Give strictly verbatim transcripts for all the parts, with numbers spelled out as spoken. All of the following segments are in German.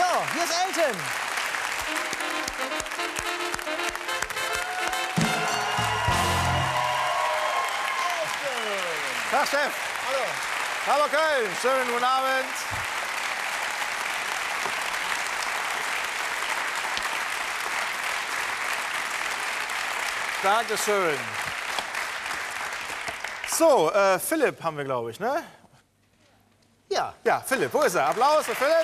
hier ist Elton. Tag, Chef. Hallo. Hallo Köln, schönen guten Abend. Dankeschön. So, äh, Philipp haben wir, glaube ich, ne? Ja. Ja, Philipp, wo ist er? Applaus für Philipp.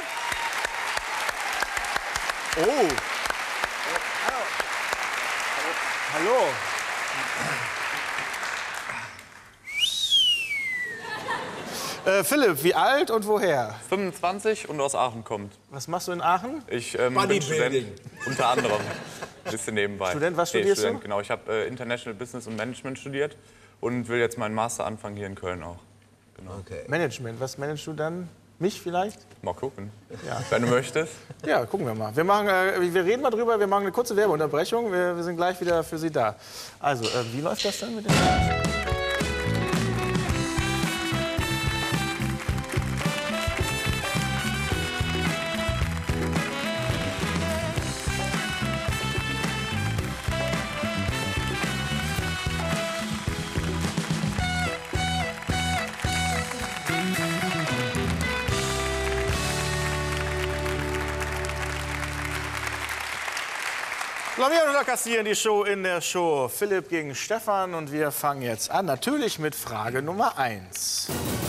Oh. Hallo. Hallo. Äh, Philipp, wie alt und woher? fünfundzwanzig und aus Aachen kommt. Was machst du in Aachen? Ich ähm, bin Student, unter anderem. Ein bisschen nebenbei. Student, was Nee, studierst Student, du? Genau, ich habe äh, International Business und Management studiert und will jetzt meinen Master anfangen hier in Köln auch. Genau. Okay. Management, was managst du dann? Mich vielleicht? Mal gucken, Ja. wenn du möchtest. Ja, gucken wir mal. Wir, machen, äh, wir reden mal drüber, wir machen eine kurze Werbeunterbrechung. Wir, wir sind gleich wieder für Sie da. Also, äh, wie läuft das dann mit dem... Blamieren oder kassieren, die Show in der Show. Philipp gegen Stefan und wir fangen jetzt an. Natürlich mit Frage Nummer eins.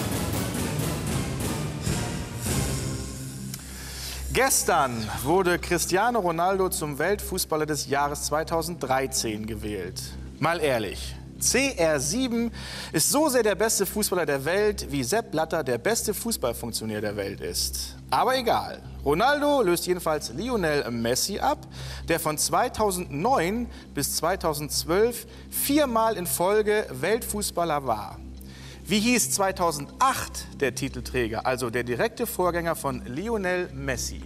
Gestern wurde Cristiano Ronaldo zum Weltfußballer des Jahres zweitausenddreizehn gewählt. Mal ehrlich, C R sieben ist so sehr der beste Fußballer der Welt, wie Sepp Blatter der beste Fußballfunktionär der Welt ist. Aber egal. Ronaldo löst jedenfalls Lionel Messi ab, der von zweitausendneun bis zweitausendzwölf viermal in Folge Weltfußballer war. Wie hieß zweitausendacht der Titelträger, also der direkte Vorgänger von Lionel Messi?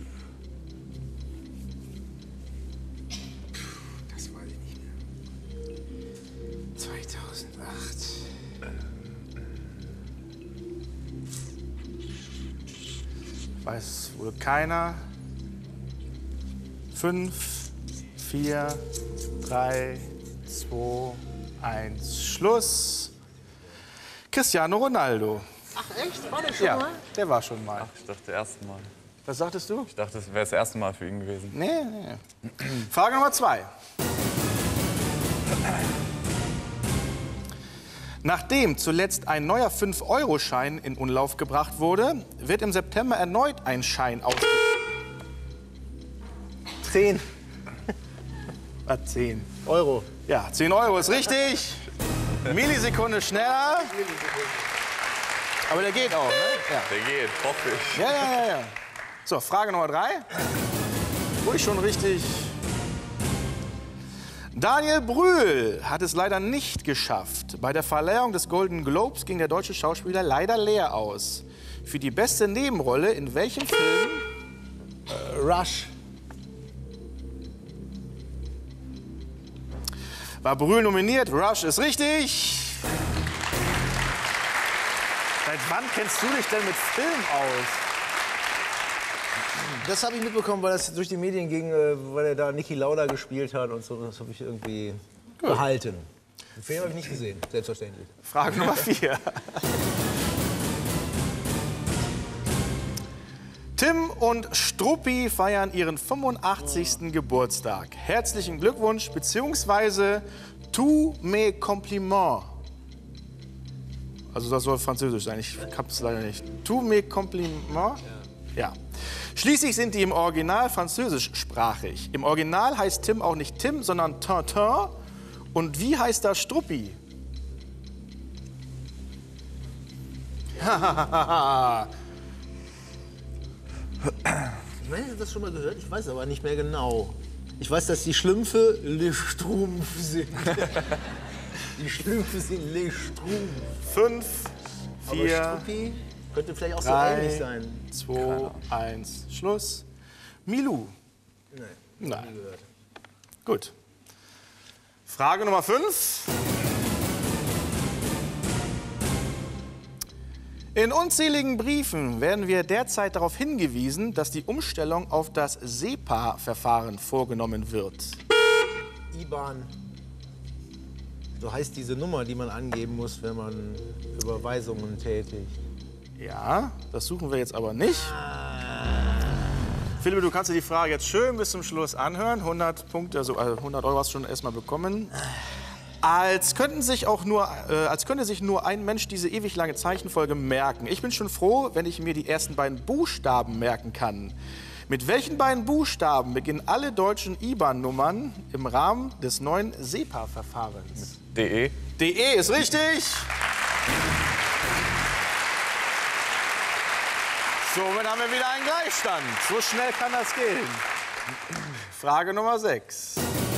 Das weiß ich nicht mehr. zweitausendacht. Weiß wohl keiner. Fünf, vier, drei, zwei, eins, Schluss. Cristiano Ronaldo. Ach echt? War der schon Ja, mal? der war schon mal. Ich dachte, das erste Mal. Was sagtest du? Ich dachte, das wäre das erste Mal für ihn gewesen. Nee, nee. Frage Nummer zwei. Nachdem zuletzt ein neuer fünf Euro Schein in Umlauf gebracht wurde, wird im September erneut ein Schein ausgegeben. Zehn Ah, zehn. Euro. Ja, zehn Euro ist richtig. Millisekunde schneller. Aber der geht auch, ne? Ja. Der geht, hoffe ich. Ja, ja, ja, ja. So, Frage Nummer drei. Ruhig schon richtig. Daniel Brühl hat es leider nicht geschafft. Bei der Verleihung des Golden Globes ging der deutsche Schauspieler leider leer aus. Für die beste Nebenrolle in welchem Film? Äh, Rush. War Brühl nominiert? Rush ist richtig. Seit wann kennst du dich denn mit Film aus? Das habe ich mitbekommen, weil das durch die Medien ging, äh, weil er da Niki Lauda gespielt hat und so. Das habe ich irgendwie behalten. Den Film habe ich nicht gesehen, selbstverständlich. Frage Nummer vier. Tim und Struppi feiern ihren fünfundachtzigsten Geburtstag. Herzlichen Glückwunsch, beziehungsweise tout mes compliments. Also das soll französisch sein, ich habe es leider nicht. Tout mes compliments? Ja. Schließlich sind die im Original französischsprachig. Im Original heißt Tim auch nicht Tim, sondern Tintin. Und wie heißt da Struppi? Ich meine, ich habe das schon mal gehört, ich weiß aber nicht mehr genau. Ich weiß, dass die Schlümpfe Le Strumpf sind. Die Schlümpfe sind Le Strumpf. Fünf, Aber vier, Struppi könnte vielleicht auch so drei, ähnlich sein. zwei, eins, Schluss. Milou. Nein, Nein. nie gehört. Gut. Frage Nummer fünf. In unzähligen Briefen werden wir derzeit darauf hingewiesen, dass die Umstellung auf das SEPA-Verfahren vorgenommen wird. I B A N. So heißt diese Nummer, die man angeben muss, wenn man Überweisungen tätigt. Ja, das suchen wir jetzt aber nicht. Philipp, du kannst dir die Frage jetzt schön bis zum Schluss anhören. hundert Punkte, also hundert Euro hast du schon erstmal bekommen. Als, könnten sich auch nur, äh, als könnte sich nur ein Mensch diese ewig lange Zeichenfolge merken. Ich bin schon froh, wenn ich mir die ersten beiden Buchstaben merken kann. Mit welchen beiden Buchstaben beginnen alle deutschen I B A N-Nummern im Rahmen des neuen SEPA-Verfahrens? D E. D E ist richtig. Somit haben wir wieder einen Gleichstand. So schnell kann das gehen. Frage Nummer sechs.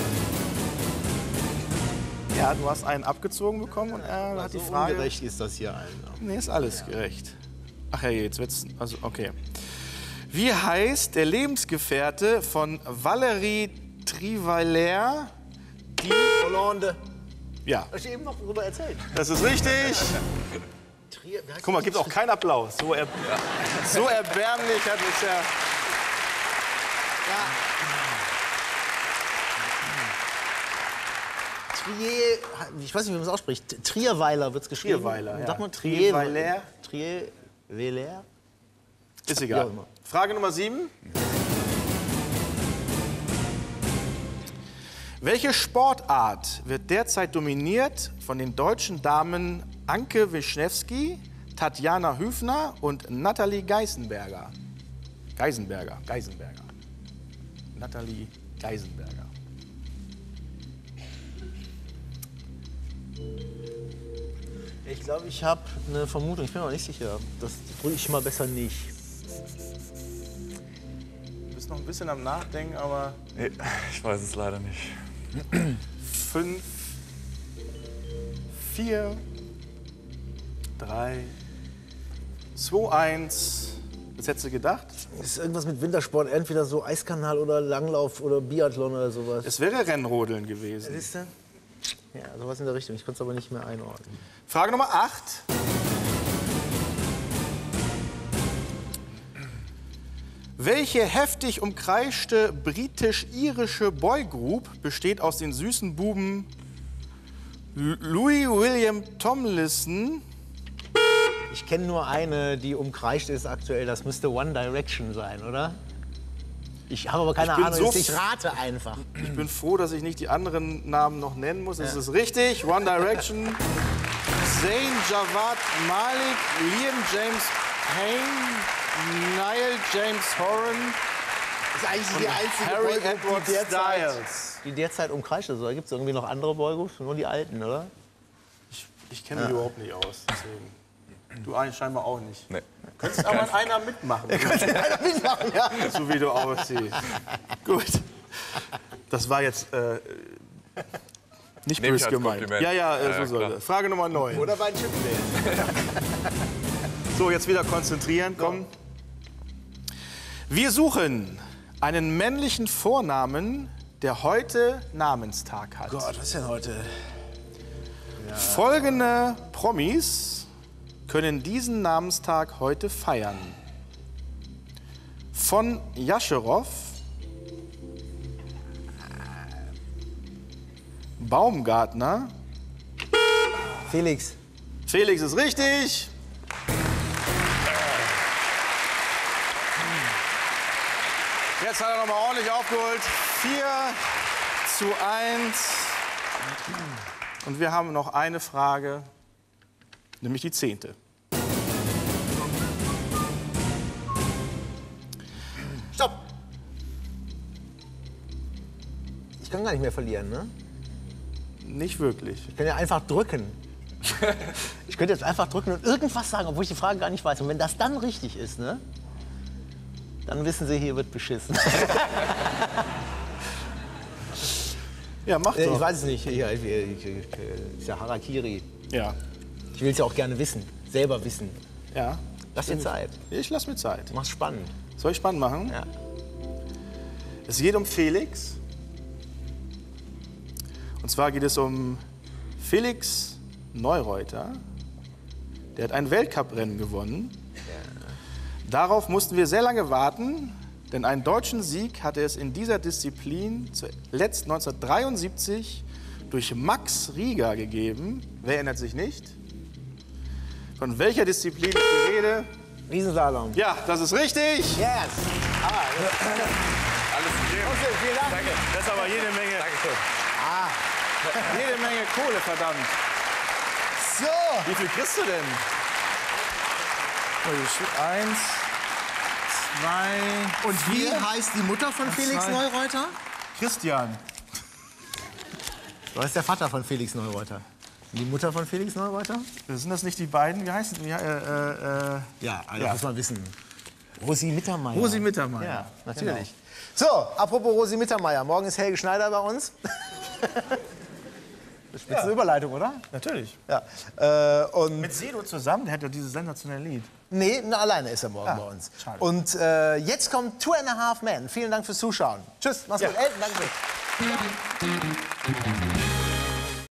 Ja, du hast einen abgezogen bekommen und er hat die Frage... Ungerecht ist das hier allen. Nee, ist alles gerecht. Ach ja, jetzt wird's... Also, okay. Wie heißt der Lebensgefährte von Valérie Trierweiler? Die... Hollande. Ja, Hab ich eben noch darüber erzählt. das ist richtig. Trier, wie heißt Guck mal, die? gibt auch keinen Applaus. So, er, so erbärmlich hat es ja... Trier, ich weiß nicht, wie man es ausspricht. Trierweiler wird es geschrieben. Trierweiler, ja. Sag mal Trierweiler. Trierweiler. Ist Wie egal. auch immer. Frage Nummer sieben. Welche Sportart wird derzeit dominiert von den deutschen Damen Anke Wischnewski, Tatjana Hüfner und Nathalie Geisenberger? Geisenberger, Geisenberger. Nathalie Geisenberger. Ich glaube, ich habe eine Vermutung. Ich bin mir noch nicht sicher. Das drücke ich mal besser nicht. Du bist noch ein bisschen am Nachdenken, aber Nee, ich weiß es leider nicht. fünf, vier, drei, zwei, eins. Was hättest du gedacht? Das ist irgendwas mit Wintersport, entweder so Eiskanal oder Langlauf oder Biathlon oder sowas. Es wäre Rennrodeln gewesen. Siehst du? Ja, sowas in der Richtung. Ich konnte es aber nicht mehr einordnen. Frage Nummer acht. Welche heftig umkreischte britisch-irische Boygroup besteht aus den süßen Buben L- Louis William Tomlinson? Ich kenne nur eine, die umkreischt ist aktuell. Das müsste One Direction sein, oder? Ich habe aber keine Ich bin Ahnung. so ich rate einfach. Ich bin froh, dass ich nicht die anderen Namen noch nennen muss. Es ist richtig. One Direction. Zayn Javad Malik, Liam James Payne, Niall James Horan, Das ist eigentlich die einzige Harry Boygroup, Edward die derzeit, Styles. die derzeit umkreischt ist. Oder gibt es irgendwie noch andere Boygroups? Nur die alten, oder? Ich, ich kenne mich überhaupt nicht aus. Deswegen. Du eigentlich scheinbar auch nicht. Nee. Könntest aber in einer mitmachen, mitmachen, ja. so wie du aussiehst. Gut. Das war jetzt äh, nicht Nehme ich böse als gemeint. Kompliment. Ja, ja, äh, Ja, so ja, soll klar. das. Frage Nummer neun. Oder bei Chipmate. So, jetzt wieder konzentrieren, komm. Wir suchen einen männlichen Vornamen, der heute Namenstag hat. Gott, was ist denn heute? Folgende Promis können diesen Namenstag heute feiern. Von Jascherow, Baumgartner, Felix. Felix ist richtig. Jetzt hat er noch mal ordentlich aufgeholt. vier zu eins. Und wir haben noch eine Frage, nämlich die zehnte. Stopp! Ich kann gar nicht mehr verlieren, ne? Nicht wirklich. Ich kann ja einfach drücken. Ich könnte jetzt einfach drücken und irgendwas sagen, obwohl ich die Frage gar nicht weiß. Und wenn das dann richtig ist, ne? Dann wissen Sie, hier wird beschissen. Ja, mach Äh, doch. ich weiß es nicht. Ja, ich, ich, ich, ist ja Harakiri. Ja, Ich will es ja auch gerne wissen. Selber wissen. ja. Lass dir Zeit. Ich lass mir Zeit. Mach's spannend. Soll ich spannend machen? Ja. Es geht um Felix. Und zwar geht es um Felix Neureuter, Der hat ein Weltcuprennen gewonnen. Darauf mussten wir sehr lange warten, denn einen deutschen Sieg hatte es in dieser Disziplin zuletzt neunzehnhundertdreiundsiebzig durch Max Rieger gegeben. Wer erinnert sich nicht? Von welcher Disziplin ist die Rede? Riesenslalom. Ja, das ist richtig. Yes. Ah, Alles gegeben. okay, vielen Dank. Danke. Das ist aber jede Menge, Dankeschön. jede Menge Kohle, verdammt. So. Wie viel kriegst du denn? Eins, zwei Und wie vier. heißt die Mutter von Felix zwei. Neureuter? Christian. Du heißt der Vater von Felix Neureuter. Die Mutter von Felix Neureuter? Sind das nicht die beiden? Wie heißen die? Ja, äh, äh, Ja, also Ja. muss man wissen. Rosi Mittermeier. Rosi Mittermeier. Ja, natürlich. So, apropos Rosi Mittermeier. Morgen ist Helge Schneider bei uns. Spitze ja. Überleitung, oder? Natürlich. Ja. Äh, und Mit Sido zusammen, der hat ja dieses sensationelle Lied. nee, na, alleine ist er morgen Ah, bei uns. schade. Und äh, jetzt kommt Two and a Half Men. Vielen Dank fürs Zuschauen. Tschüss, mach's Ja. gut. Elton, danke.